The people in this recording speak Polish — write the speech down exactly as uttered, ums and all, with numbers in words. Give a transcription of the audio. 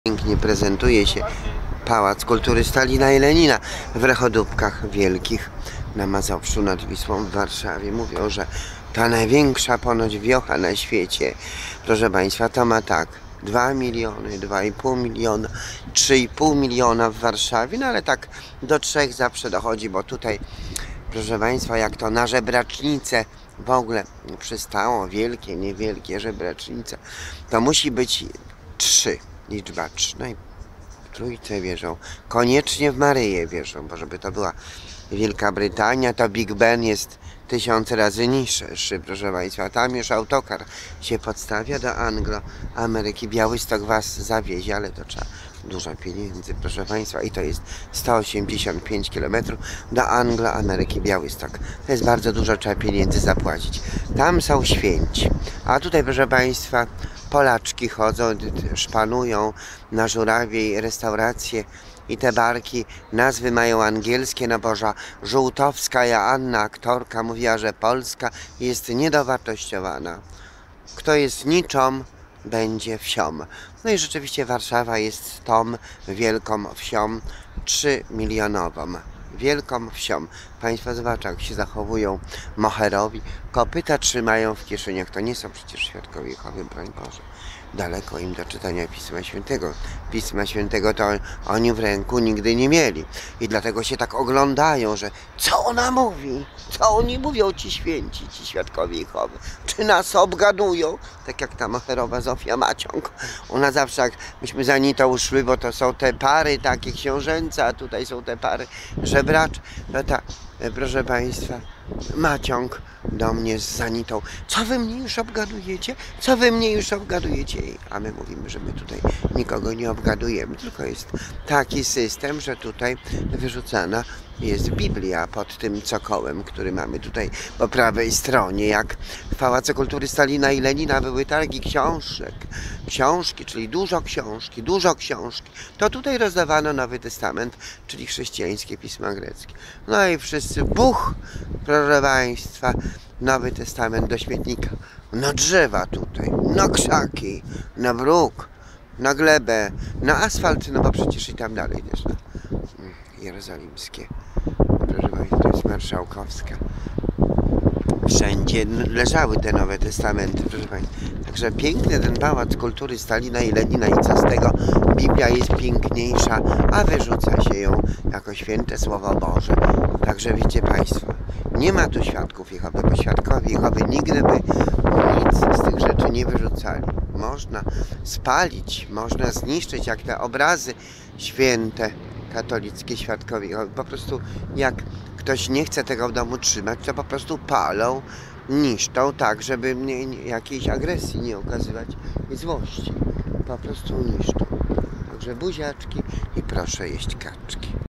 Pięknie prezentuje się Pałac Kultury Stalina i Lenina w Rechodóbkach Wielkich na Mazowszu nad Wisłą w Warszawie. Mówią, że ta największa ponoć wiocha na świecie, proszę Państwa, to ma tak dwa miliony, dwa i pół miliona, trzy i pół miliona w Warszawie, no ale tak do trzech zawsze dochodzi, bo tutaj, proszę Państwa, jak to na żebracznice w ogóle przystało, wielkie, niewielkie żebracznice, to musi być trzy. Liczba trzy. No i w Trójce wierzą. Koniecznie w Maryję wierzą, bo żeby to była Wielka Brytania, to Big Ben jest tysiące razy niższy, proszę Państwa. Tam już autokar się podstawia do Anglo-Ameryki. Białystok Was zawiezie, ale to trzeba dużo pieniędzy, proszę Państwa. I to jest sto osiemdziesiąt pięć kilometrów do Anglo-Ameryki Białystok. To jest bardzo dużo, trzeba pieniędzy zapłacić. Tam są święci. A tutaj, proszę Państwa, Polaczki chodzą, szpanują na Żurawiej restauracje i te barki nazwy mają angielskie, no bo Żółtowska Joanna, aktorka, mówiła, że Polska jest niedowartościowana. Kto jest niczą, będzie wsią. No i rzeczywiście Warszawa jest tą wielką wsią, trzymilionową. Wielką wsią. Państwo zobaczą, jak się zachowują moherowi. Kopyta trzymają w kieszeniach. To nie są przecież świadkowie Jehowy, broń Boże. Daleko im do czytania Pisma Świętego. Pisma Świętego to oni w ręku nigdy nie mieli. I dlatego się tak oglądają, że co ona mówi? Co oni mówią, ci święci, ci świadkowie Jehowy? Czy nas obgadują? Tak jak ta moherowa Zofia Maciąg. Ona zawsze, jak myśmy za Anitą szły, bo to są te pary takie książęce, a tutaj są te pary żebracze. No ta, proszę Państwa, Maciąg do mnie z Anitą. Co wy mnie już obgadujecie? Co wy mnie już obgadujecie? A my mówimy, że my tutaj nikogo nie obgadujemy, tylko jest taki system, że tutaj wyrzucana jest Biblia pod tym cokołem, który mamy tutaj po prawej stronie. Jak w Pałacu Kultury Stalina i Lenina były targi książek, książki, czyli dużo książki, dużo książki, to tutaj rozdawano Nowy Testament, czyli chrześcijańskie pisma greckie. No i wszyscy, buch, proszę Państwa, Nowy Testament do śmietnika, na drzewa tutaj, na krzaki, na bruk, na glebę, na asfalt, no bo przecież i tam dalej też na jerozolimskie. Proszę Państwa, to jest Marszałkowska. Wszędzie leżały te Nowe Testamenty, proszę Państwa. Także piękny ten Pałac Kultury Stalina i Lenina i co z tego? Biblia jest piękniejsza, a wyrzuca się ją jako święte Słowo Boże. Także wiecie Państwo, nie ma tu świadków Jehowy, bo świadkowie Jehowy nigdy by nic z tych rzeczy nie wyrzucali. Można spalić, można zniszczyć, jak te obrazy święte katolickie świadkowie Jehowy. Po prostu jak ktoś nie chce tego w domu trzymać, to po prostu palą, niszczą tak, żeby nie, nie, jakiejś agresji nie okazywać i złości. Po prostu niszczą. Także buziaczki i proszę jeść kaczki.